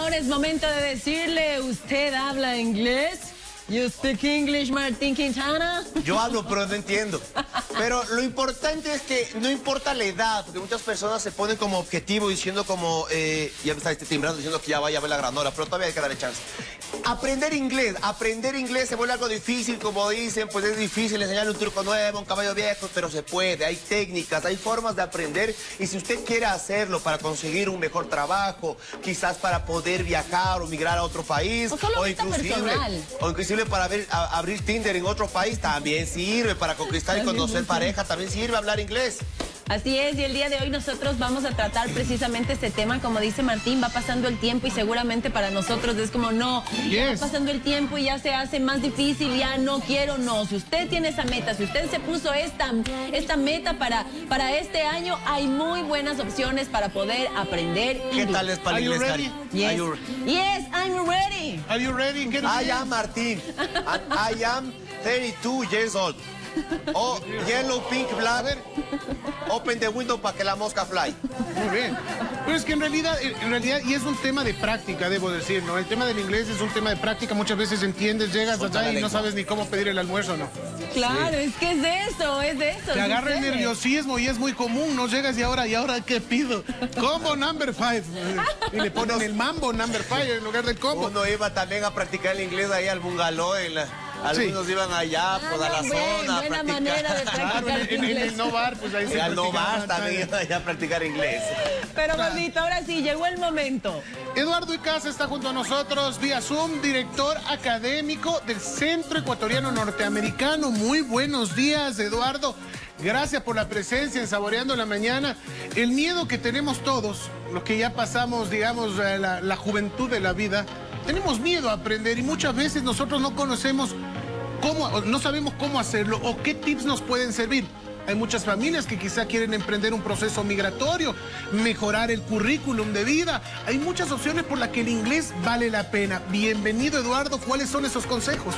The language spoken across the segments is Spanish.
ahora es momento de decirle, ¿usted habla inglés? You speak English, Martín Quintana? Yo hablo, pero no entiendo. Pero lo importante es que no importa la edad, porque muchas personas se ponen como objetivo diciendo como, ya me está timbrando diciendo que ya vaya a ver la granola, pero todavía hay que darle chance. Aprender inglés se vuelve algo difícil, como dicen, pues es difícil enseñarle un truco nuevo, un caballo viejo, pero se puede, hay técnicas, hay formas de aprender, y si usted quiere hacerlo para conseguir un mejor trabajo, quizás para poder viajar o migrar a otro país, o inclusive para abrir Tinder en otro país, también sirve, para conquistar y conocer pareja, también sirve hablar inglés. Así es, y el día de hoy nosotros vamos a tratar precisamente este tema. Como dice Martín, va pasando el tiempo y seguramente para nosotros es como, no, va pasando el tiempo y ya se hace más difícil, ya no quiero, no. Si usted tiene esa meta, si usted se puso esta meta para este año, hay muy buenas opciones para poder aprender inglés. ¿Qué tal es para el inglés, Cari? Yes. Yes, I'm ready. Are you ready? I am Martín. I am 32 years old. Oh, yellow, pink, black. Open the window para que la mosca fly. Muy bien. Pero es que en realidad, y es un tema de práctica, debo decir, ¿no? El tema del inglés es un tema de práctica. Muchas veces entiendes, llegas allá y no sabes ni cómo pedir el almuerzo, ¿no? Claro, sí. Es que es de eso. Te agarra el nerviosismo y es muy común, ¿no? Llegas y ahora qué pido. Combo number 5. Y le ponen el mambo number 5 en lugar del combo. Uno iba también a practicar el inglés ahí al bungalow algunos iban allá, pues a la zona. Buena manera de practicar en el no bar, pues ahí se al no bar también iban allá a practicar inglés. Pero gordito, ahora sí, llegó el momento. Eduardo Icaza está junto a nosotros vía Zoom, director académico del Centro Ecuatoriano Norteamericano. Muy buenos días, Eduardo. Gracias por la presencia en Saboreando la Mañana. El miedo que tenemos todos, los que ya pasamos, digamos, la juventud de la vida, tenemos miedo a aprender y muchas veces nosotros no conocemos no sabemos cómo hacerlo o qué tips nos pueden servir. Hay muchas familias que quizá quieren emprender un proceso migratorio, mejorar el currículum de vida. Hay muchas opciones por las que el inglés vale la pena. Bienvenido, Eduardo. ¿Cuáles son esos consejos?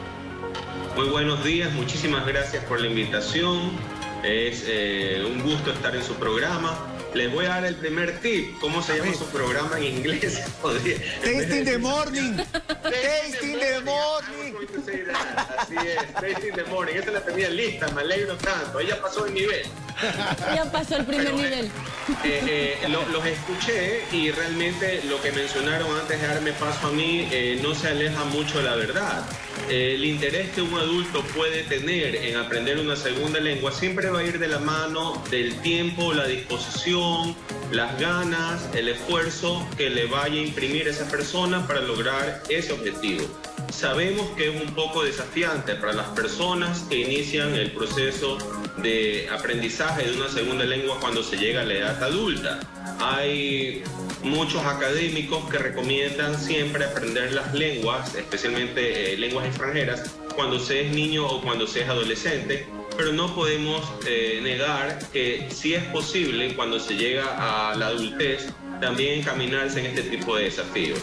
Muy buenos días. Muchísimas gracias por la invitación. Es un gusto estar en su programa. Les voy a dar el primer tip. ¿Cómo se llama su programa en inglés? Tasting the morning. Tasting the morning. Así es, Tasting the morning. Esa la tenía lista, me alegro tanto. Ella pasó el nivel. Ya pasó el primer nivel. Los escuché y realmente lo que mencionaron antes de darme paso a mí no se aleja mucho de la verdad. El interés que un adulto puede tener en aprender una segunda lengua siempre va a ir de la mano del tiempo, la disposición, las ganas, el esfuerzo que le vaya a imprimir esa persona para lograr ese objetivo. Sabemos que es un poco desafiante para las personas que inician el proceso de aprendizaje de una segunda lengua cuando se llega a la edad adulta. Hay muchos académicos que recomiendan siempre aprender las lenguas, especialmente lenguas extranjeras, cuando se es niño o cuando se es adolescente, pero no podemos negar que sí es posible cuando se llega a la adultez también encaminarse en este tipo de desafíos.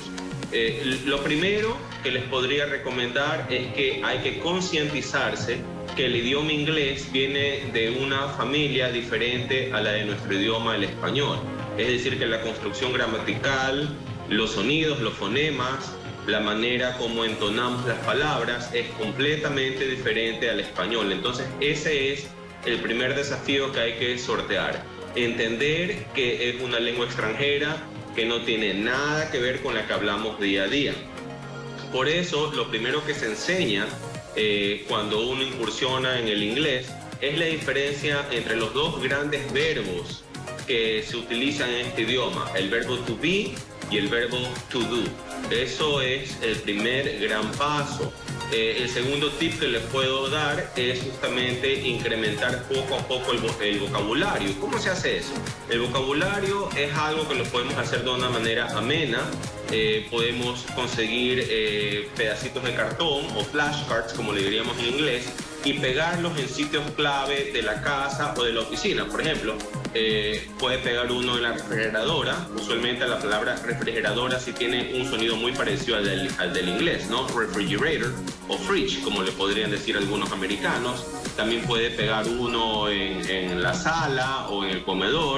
Lo primero que les podría recomendar es que hay que concientizarse que el idioma inglés viene de una familia diferente a la de nuestro idioma, el español. Es decir, que la construcción gramatical, los sonidos, los fonemas, la manera como entonamos las palabras es completamente diferente al español. Entonces, ese es el primer desafío que hay que sortear. Entender que es una lengua extranjera que no tiene nada que ver con la que hablamos día a día. Por eso, lo primero que se enseña cuando uno incursiona en el inglés es la diferencia entre los dos grandes verbos que se utilizan en este idioma, el verbo to be y el verbo to do. Eso es el primer gran paso. El segundo tip que les puedo dar es justamente incrementar poco a poco el vocabulario. ¿Cómo se hace eso? El vocabulario es algo que lo podemos hacer de una manera amena. Podemos conseguir pedacitos de cartón o flashcards, como le diríamos en inglés, y pegarlos en sitios clave de la casa o de la oficina. Por ejemplo, puede pegar uno en la refrigeradora. Usualmente la palabra refrigeradora sí tiene un sonido muy parecido al del inglés, ¿no? Refrigerator o fridge, como le podrían decir algunos americanos. También puede pegar uno en la sala o en el comedor.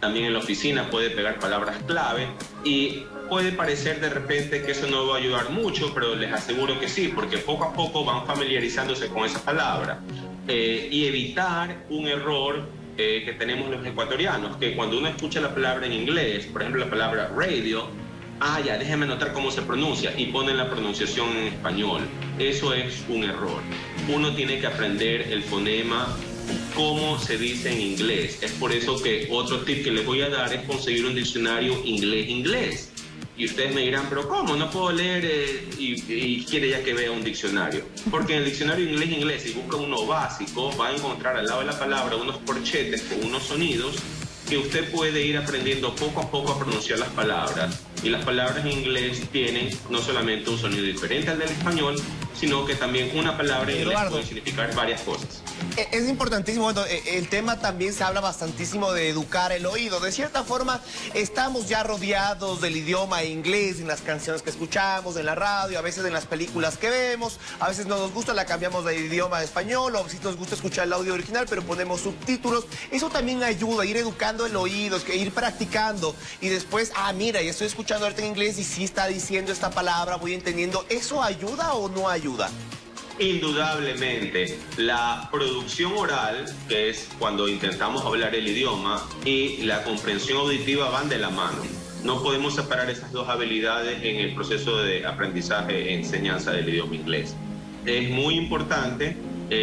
también en la oficina puede pegar palabras clave y puede parecer de repente que eso no va a ayudar mucho, pero les aseguro que sí, porque poco a poco van familiarizándose con esa palabra y evitar un error que tenemos los ecuatorianos, que cuando uno escucha la palabra en inglés, por ejemplo la palabra radio, ya, déjeme anotar cómo se pronuncia y ponen la pronunciación en español. Eso es un error. Uno tiene que aprender el fonema, cómo se dice en inglés. Es por eso que otro tip que les voy a dar es conseguir un diccionario inglés-inglés. Y ustedes me dirán, pero ¿cómo? No puedo leer y quiere ya que vea un diccionario. Porque en el diccionario inglés-inglés, si busca uno básico, va a encontrar al lado de la palabra unos corchetes con unos sonidos que usted puede ir aprendiendo poco a poco a pronunciar las palabras. Y las palabras en inglés tienen no solamente un sonido diferente al del español, sino que también una palabra en inglés puede significar varias cosas. Es importantísimo, bueno, el tema también se habla bastantísimo de educar el oído. De cierta forma, estamos ya rodeados del idioma inglés en las canciones que escuchamos, en la radio, a veces en las películas que vemos. A veces no nos gusta, la cambiamos de idioma a español, o si nos gusta escuchar el audio original, pero ponemos subtítulos. Eso también ayuda a ir educando el oído, es que ir practicando. Y después, mira, ya estoy escuchando ahorita en inglés y sí está diciendo esta palabra, voy entendiendo. ¿Eso ayuda o no ayuda? Indudablemente, la producción oral, que es cuando intentamos hablar el idioma, y la comprensión auditiva van de la mano. No podemos separar esas dos habilidades en el proceso de aprendizaje e enseñanza del idioma inglés. Es muy importante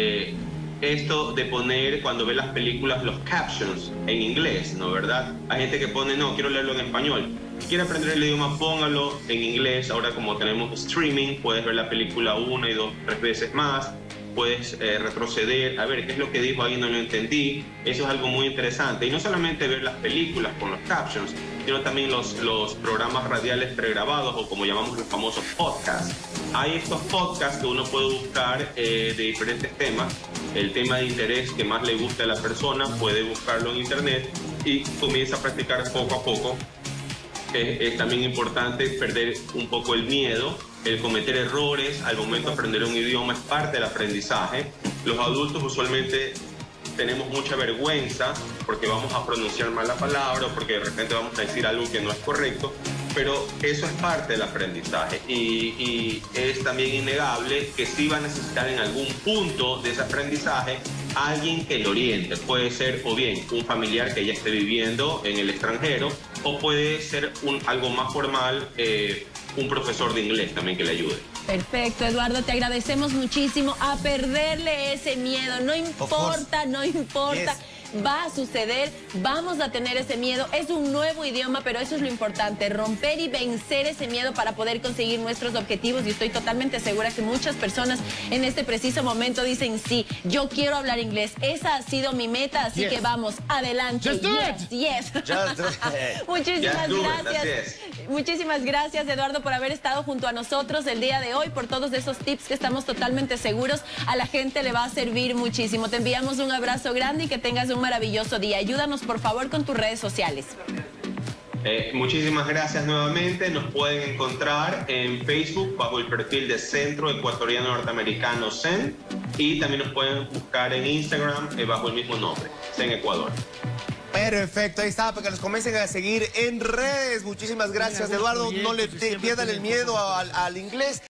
esto de poner, cuando ve las películas, los captions en inglés, ¿no? ¿Verdad? Hay gente que pone, no, quiero leerlo en español. Quiere aprender el idioma, póngalo en inglés. Ahora, como tenemos streaming, puedes ver la película 1 y 2, 3 veces más. Puedes retroceder, a ver qué es lo que dijo ahí, no lo entendí. Eso es algo muy interesante. Y no solamente ver las películas con los captions, sino también los programas radiales pregrabados, o como llamamos los famosos podcasts. Hay estos podcasts que uno puede buscar de diferentes temas. El tema de interés que más le guste a la persona, puede buscarlo en internet y comienza a practicar poco a poco. Es también importante perder un poco el miedo, el cometer errores al momento de aprender un idioma es parte del aprendizaje. Los adultos usualmente tenemos mucha vergüenza porque vamos a pronunciar mal la palabra o porque de repente vamos a decir algo que no es correcto, pero eso es parte del aprendizaje y es también innegable que sí va a necesitar en algún punto de ese aprendizaje alguien que lo oriente. Puede ser o bien un familiar que ya esté viviendo en el extranjero, o puede ser algo más formal, un profesor de inglés también que le ayude. Perfecto, Eduardo, te agradecemos muchísimo. A perderle ese miedo, no importa, no importa. Yes. Va a suceder, vamos a tener ese miedo, es un nuevo idioma, pero eso es lo importante, romper y vencer ese miedo para poder conseguir nuestros objetivos, y estoy totalmente segura que muchas personas en este preciso momento dicen, sí, yo quiero hablar inglés, esa ha sido mi meta, así que vamos, adelante. Just do it. Muchísimas gracias. Muchísimas gracias, Eduardo, por haber estado junto a nosotros el día de hoy, por todos esos tips que estamos totalmente seguros a la gente le va a servir muchísimo. Te enviamos un abrazo grande y que tengas un maravilloso día. Ayúdanos, por favor, con tus redes sociales. Muchísimas gracias nuevamente. Nos pueden encontrar en Facebook bajo el perfil de Centro Ecuatoriano Norteamericano CEN, y también nos pueden buscar en Instagram bajo el mismo nombre, CEN Ecuador. Perfecto, ahí está, para que nos comiencen a seguir en redes. Muchísimas gracias, Eduardo. No le pierdan el miedo al inglés.